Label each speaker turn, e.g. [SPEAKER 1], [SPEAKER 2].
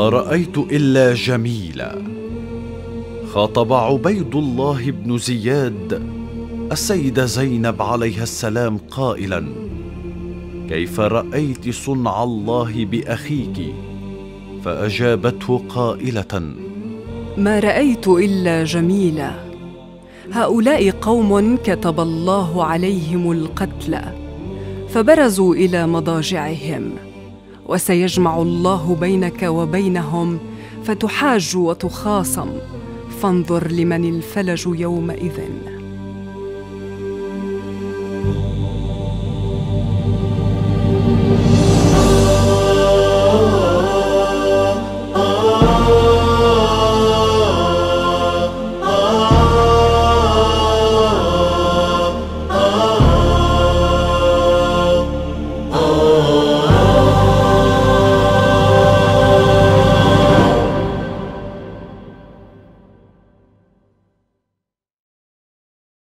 [SPEAKER 1] ما رأيت إلا جميلا. خاطب عبيد الله بن زياد السيدة زينب عليها السلام قائلا: كيف رأيت صنع الله بأخيك؟ فأجابته قائلة:
[SPEAKER 2] ما رأيت إلا جميلا. هؤلاء قوم كتب الله عليهم القتل فبرزوا إلى مضاجعهم، وسيجمع الله بينك وبينهم فتحاج وتخاصم، فانظر لمن الفلج يومئذ.